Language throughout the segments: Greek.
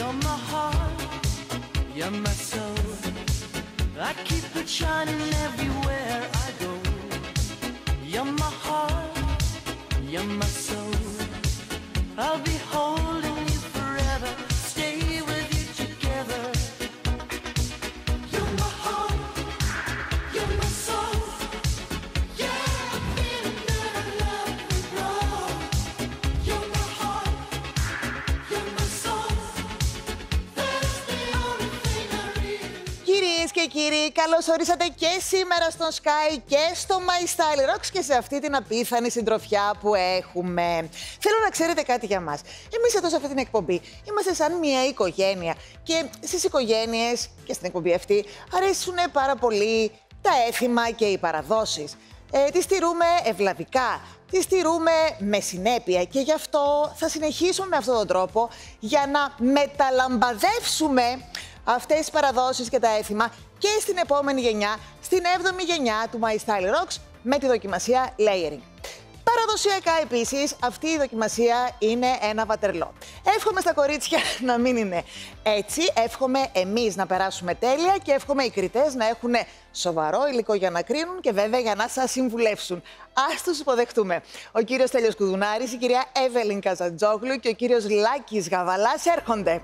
You're my heart, you're my soul. I keep it shining everywhere I go. You're my heart, you're my soul. I'll be holding you forever, stay with you together. You're my heart, you're my soul. Yeah, I'm feeling that I love you, wrong. You're my heart, you're my soul. That's the only thing I really. Κυρίες και κύριοι, καλώς ορίσατε και σήμερα στον Sky και στο My Style Rocks και σε αυτή την απίθανη συντροφιά που έχουμε. Θέλω να ξέρετε κάτι για μας. Εμείς εδώ σε αυτή την εκπομπή είμαστε σαν μια οικογένεια και στις οικογένειες και στην εκπομπή αυτή αρέσουν πάρα πολύ τα έθιμα και οι παραδόσεις. Τις στηρούμε ευλαβικά, τις στηρούμε με συνέπεια και γι' αυτό θα συνεχίσουμε με αυτόν τον τρόπο για να μεταλαμπαδεύσουμε αυτές τις παραδόσεις και τα έθιμα και στην επόμενη γενιά, στην 7η γενιά του My Style Rocks με τη δοκιμασία Layering. Παραδοσιακά επίσης αυτή η δοκιμασία είναι ένα βατερλό. Εύχομαι στα κορίτσια να μην είναι έτσι, εύχομαι εμείς να περάσουμε τέλεια και εύχομαι οι κριτές να έχουν σοβαρό υλικό για να κρίνουν και βέβαια για να σας συμβουλεύσουν. Ας τους υποδεχτούμε. Ο κύριος Τέλειος Κουδουνάρης, η κυρία Εύελιν Καζαντζόγλου και ο κύριος Λάκης Γαβαλάς έρχονται.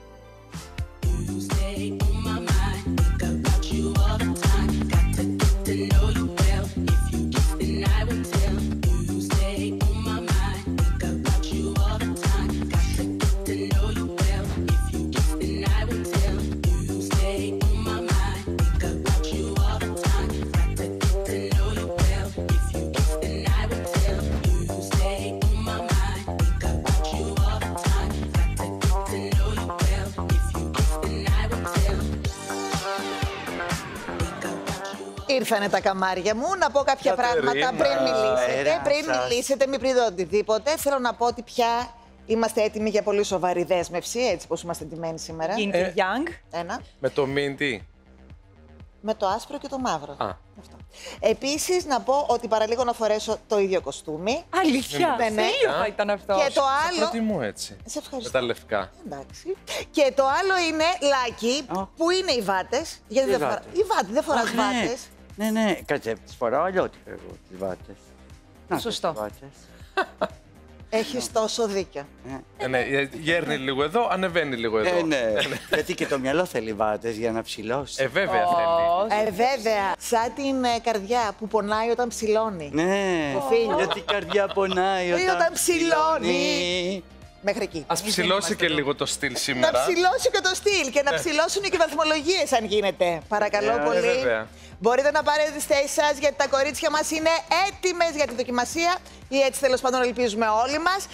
Ήρθανε τα καμάρια μου να πω κάποια πράγματα πριν μιλήσετε. Πριν μιλήσετε, μην πείτε οτιδήποτε. Θέλω να πω ότι πια είμαστε έτοιμοι για πολύ σοβαρή δέσμευση, έτσι πως είμαστε ντυμένοι σήμερα. Yin Yang. Ένα. Με το Minty. Με το άσπρο και το μαύρο. Αυτό. Επίσης, να πω ότι παραλίγο να φορέσω το ίδιο κοστούμι. Αλήθεια, ναι. τέλειο θα ήταν αυτό. Και το άλλο. Προτιμώ έτσι. Σε ευχαριστώ. Με τα λευκά. Εντάξει. Και το άλλο είναι, Λάκη, που είναι οι βάτες. Γιατί δεν φοράς. Οι βάτες, δεν φοράς βάτες. Ναι, κάτσε, τις φοράω αλλιώτικα εγώ τις βάτες. Να, σωστό. τις βάτες. Έχεις τόσο δίκιο. Ναι, γέρνει λίγο εδώ, ανεβαίνει λίγο εδώ. Ναι, γιατί και το μυαλό θέλει βάτες για να ψηλώσει. Βέβαια θέλει. Βέβαια, σαν την καρδιά που πονάει όταν ψηλώνει. Ναι, γιατί η καρδιά πονάει όταν ψηλώνει. Μέχρι εκεί. Ας ψηλώσει και λίγο το στυλ σήμερα. Να ψηλώσει και το στυλ και να ψηλώσουν και οι βαθμολογίες αν γίνεται. Παρακαλώ πολύ. Βέβαια. Μπορείτε να πάρετε τις θέσεις σας γιατί τα κορίτσια μας είναι έτοιμες για τη δοκιμασία ή έτσι τέλος πάντων ελπίζουμε όλοι μας.